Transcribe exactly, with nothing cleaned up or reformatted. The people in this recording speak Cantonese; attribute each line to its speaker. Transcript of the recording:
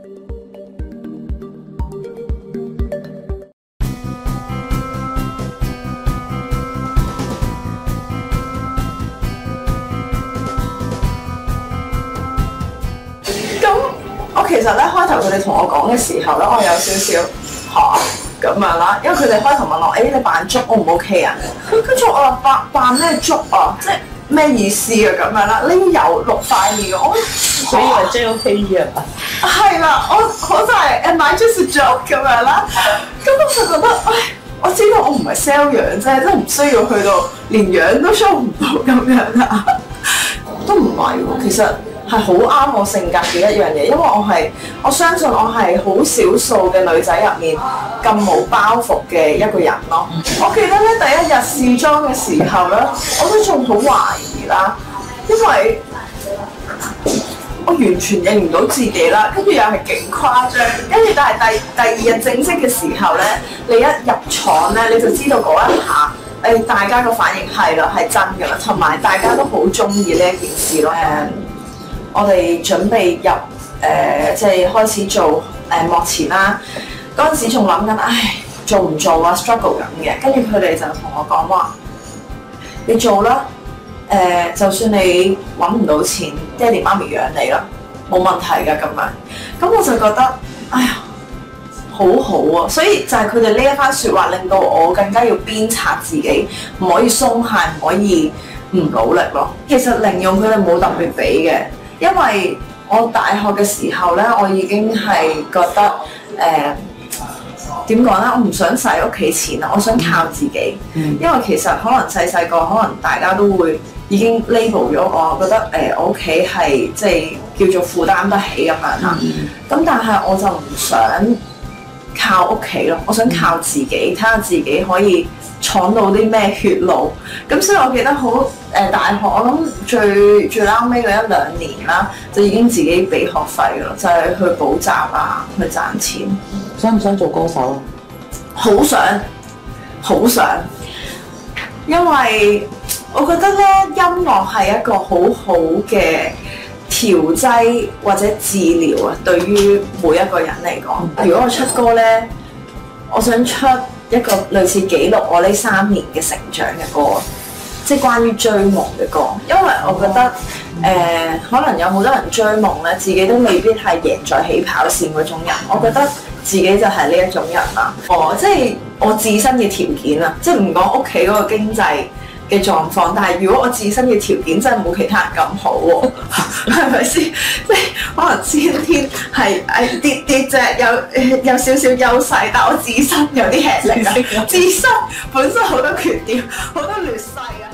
Speaker 1: 我其實咧開頭佢哋同我講嘅時候咧，我有少少嚇咁樣啦，因為佢哋開頭問我，誒、欸、你扮足 O 唔 OK 啊？跟住我話扮扮咩足啊？即係咩意思啊？咁樣啦，呢有六塊面嘅，我
Speaker 2: 所以話 J O K E 啊？
Speaker 1: 係啦，我我就係 Am I just a joke 咁樣啦？咁我就覺得，唉，我知道我唔係 sell 樣啫，即係唔需要去到連樣都 show 唔到咁樣啦。都唔係喎，其實。係好啱我性格嘅一樣嘢，因為我係我相信我係好少數嘅女仔入面咁冇包袱嘅一個人咯。我記得咧第一日試妝嘅時候咧，我都仲好懷疑啦，因為我完全認唔到自己啦，跟住又係勁誇張，跟住但係第第二日正式嘅時候咧，你一入廠咧你就知道嗰一下誒大家個反應係啦係真㗎啦，同埋大家都好中意呢一件事咯。誒我哋準備入誒、呃，即係開始做誒、呃、幕前啦。嗰陣時仲諗緊，唉，做唔做啊 ？struggle 緊嘅。跟住佢哋就同我講話：你做啦，誒、呃，就算你揾唔到錢，爹哋媽咪養你啦，冇問題㗎咁樣。咁我就覺得，哎呀，好好啊！所以就係佢哋呢一番説話，令到我更加要鞭策自己，唔可以鬆懈，唔可以唔努力咯。其實零用佢哋冇特別俾嘅。因為我大學嘅時候咧，我已經係覺得誒點講咧，我唔想使屋企錢啦，我想靠自己。嗯、因為其實可能細細個，可能大家都會已經 label 咗我，覺得誒、呃、我屋企係即係叫做負擔得起咁樣啦。咁、嗯、但係我就唔想靠屋企咯，我想靠自己，睇下自己可以闖到啲咩血路。咁所以我記得好。誒大學我諗最最撈尾嗰一兩年啦，就已經自己俾學費咯，就係、是、去補習啊，去賺錢。
Speaker 2: 想唔想做歌手啊？
Speaker 1: 好想，好想，因為我覺得咧，音樂係一個好好嘅調劑或者治療啊，對於每一個人嚟講。如果我出歌咧，我想出一個類似記錄我呢三年嘅成長嘅歌。即係關於追夢嘅歌，因為我覺得誒、呃，可能有好多人追夢咧，自己都未必係贏在起跑線嗰種人。我覺得自己就係呢一種人啦。哦，即係我自身嘅條件啊，即係唔講屋企嗰個經濟嘅狀況，但係如果我自身嘅條件真係冇其他人咁好喎，係咪先？即係可能先天係誒啲啲隻有有少少優勢，但我自身有啲吃力啊，自身本身好多缺點，好多劣勢啊。